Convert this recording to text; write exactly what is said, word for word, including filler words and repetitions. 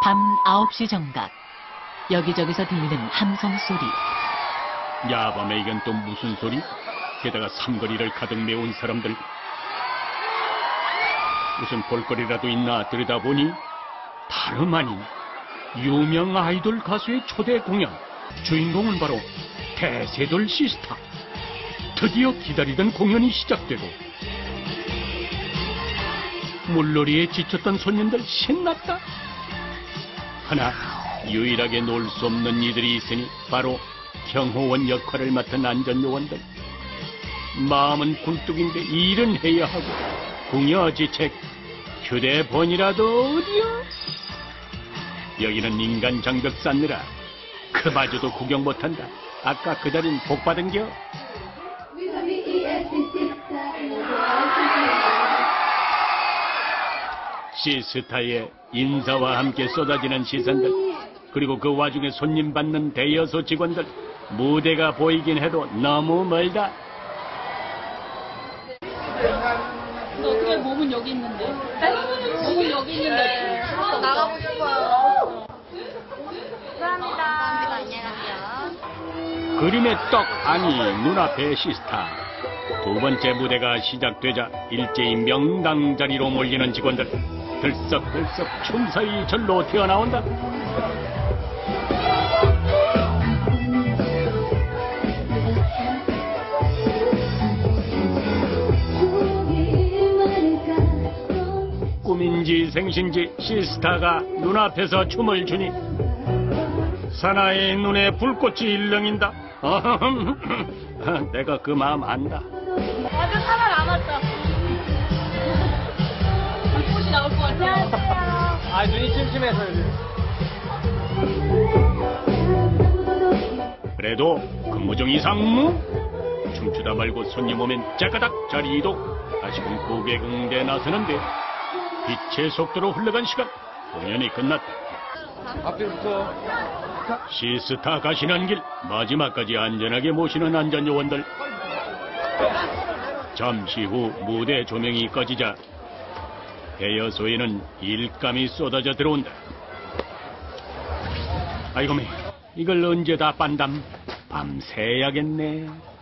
밤 아홉 시 정각. 여기저기서 들리는 함성 소리. 야밤에 이건 또 무슨 소리? 게다가 삼거리를 가득 메운 사람들. 무슨 볼거리라도 있나 들여다보니 다름 아닌 유명 아이돌 가수의 초대 공연. 주인공은 바로 대세돌 시스타. 드디어 기다리던 공연이 시작되고 물놀이에 지쳤던 손님들 신났다. 하나 유일하게 놀 수 없는 이들이 있으니 바로 경호원 역할을 맡은 안전요원들. 마음은 굴뚝인데 일은 해야 하고 궁여지책. 휴대폰이라도 어디요? 여기는 인간 장벽 쌓느라 그마저도 구경 못한다. 아까 그 자린 복 받은겨? 시스타의 인사와 함께 쏟아지는 시선들, 그리고 그 와중에 손님 받는 대여소 직원들. 무대가 보이긴 해도 너무 멀다. 근데 어떻게 몸은 여기 있는데? 몸은 여기 있는데. 나가고 싶어요. 감사합니다. 안녕히 가세요. 그림의 떡 아니 눈앞의 시스타. 두 번째 무대가 시작되자 일제히 명당 자리로 몰리는 직원들. 들썩들썩 춤사위 절로 튀어나온다. 꿈인지 생신지 시스타가 눈앞에서 춤을 추니 사나이의 눈에 불꽃이 일렁인다. 내가 그 마음 안다. 아직 하나 남았다. 불꽃이 나올 것 같아요. 아, 눈이 침침해서. 그래도 근무 중 이상무. 춤추다 말고 손님 오면 짜가닥 자리 이동. 다시금 고객 응대 나서는데 빛의 속도로 흘러간 시간. 공연이 끝났다. 앞뒤부터. 시스타 가시는 길 마지막까지 안전하게 모시는 안전요원들. 잠시 후 무대 조명이 꺼지자 대여소에는 일감이 쏟아져 들어온다. 아이고 매, 이걸 언제 다 빤담. 밤새야겠네.